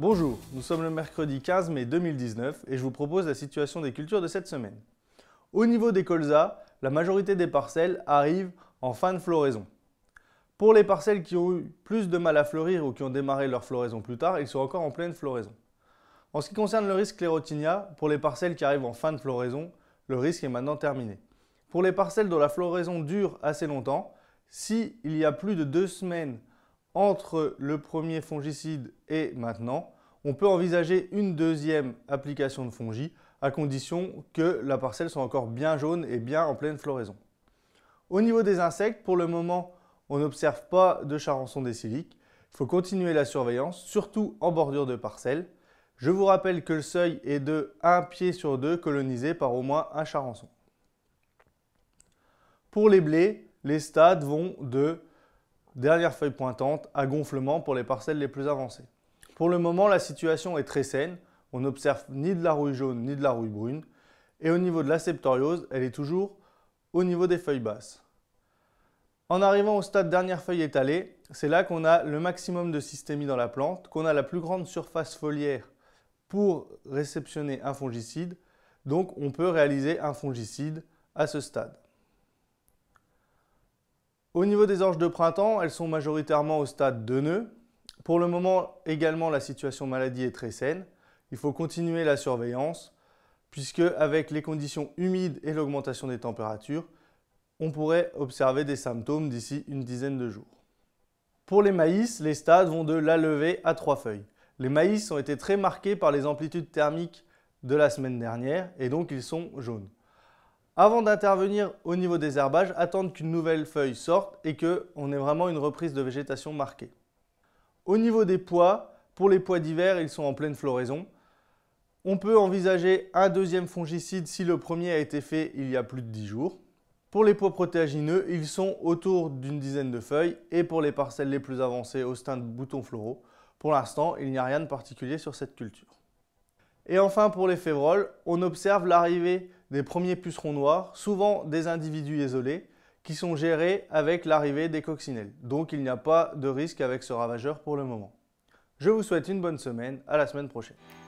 Bonjour, nous sommes le mercredi 15 mai 2019 et je vous propose la situation des cultures de cette semaine. Au niveau des colzas, la majorité des parcelles arrivent en fin de floraison. Pour les parcelles qui ont eu plus de mal à fleurir ou qui ont démarré leur floraison plus tard, ils sont encore en pleine floraison. En ce qui concerne le risque Sclerotinia, pour les parcelles qui arrivent en fin de floraison, le risque est maintenant terminé. Pour les parcelles dont la floraison dure assez longtemps, s'il y a plus de 2 semaines entre le premier fongicide et maintenant, on peut envisager une deuxième application de fongi à condition que la parcelle soit encore bien jaune et bien en pleine floraison. Au niveau des insectes, pour le moment, on n'observe pas de charançon décilique. Il faut continuer la surveillance, surtout en bordure de parcelle. Je vous rappelle que le seuil est de 1 pied sur 2 colonisé par au moins un charançon. Pour les blés, les stades vont de dernière feuille pointante à gonflement pour les parcelles les plus avancées. Pour le moment, la situation est très saine. On n'observe ni de la rouille jaune ni de la rouille brune. Et au niveau de la septoriose, elle est toujours au niveau des feuilles basses. En arrivant au stade dernière feuille étalée, c'est là qu'on a le maximum de systémie dans la plante, qu'on a la plus grande surface foliaire pour réceptionner un fongicide. Donc on peut réaliser un fongicide à ce stade. Au niveau des orges de printemps, elles sont majoritairement au stade de nœud. Pour le moment, également, la situation maladie est très saine. Il faut continuer la surveillance, puisque avec les conditions humides et l'augmentation des températures, on pourrait observer des symptômes d'ici une dizaine de jours. Pour les maïs, les stades vont de la levée à 3 feuilles. Les maïs ont été très marqués par les amplitudes thermiques de la semaine dernière et donc ils sont jaunes. Avant d'intervenir au niveau des herbages, attendre qu'une nouvelle feuille sorte et qu'on ait vraiment une reprise de végétation marquée. Au niveau des pois, pour les pois d'hiver, ils sont en pleine floraison. On peut envisager un deuxième fongicide si le premier a été fait il y a plus de 10 jours. Pour les pois protéagineux, ils sont autour d'une dizaine de feuilles et pour les parcelles les plus avancées au stade de boutons floraux, pour l'instant, il n'y a rien de particulier sur cette culture. Et enfin, pour les févroles, on observe l'arrivée des premiers pucerons noirs, souvent des individus isolés, qui sont gérés avec l'arrivée des coccinelles. Donc il n'y a pas de risque avec ce ravageur pour le moment. Je vous souhaite une bonne semaine, à la semaine prochaine.